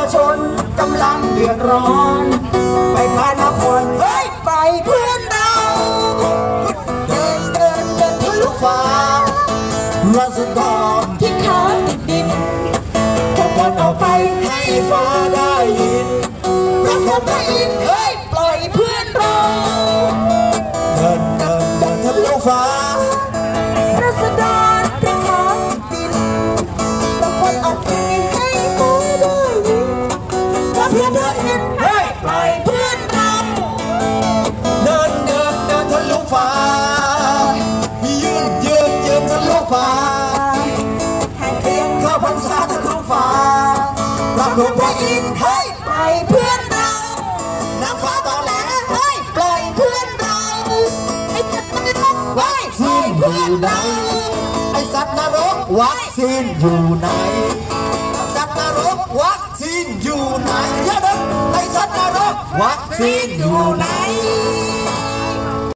ชนกำลังเดือดร้อนไปพานครเฮ้ยไปเพื่อนเราเดินเดินเดินทะลุฟ้าราษฎรที่ขาติดดินพวกคนออกไปให้ฟ้าได้ยินพระพรหมอินทร์เฮ้ยปล่อยเพื่อนเราเดินเดินเดินทะลุฟ้าราษฎรที่ขาติดดินพวกคนออกไปให้ฟ้าได้ยินพระพรหมอินทร์เฮ้ยปล่อยเพื่อนเราเดินเดินเดินทะลุฟ้ายืนยืนยืนทะลุฟ้าให้เพียงเข้าพรรษาทะลุฟ้าพระพรหมอินทร์เฮ้ยปล่อยเพื่อนเรานางฟ้าตอนแหลเฮ้ยปล่อยเพื่อนเราไอ้สัตว์นรกวัคซีนอยู่ไหนไอ้สัตว์นรกวัคซีนอยู่ไหนสัตว์นรกวัคซีนอยู่ไหนเยอะนะไอ้สัตว์นรกวัคซีนอยู่ไหน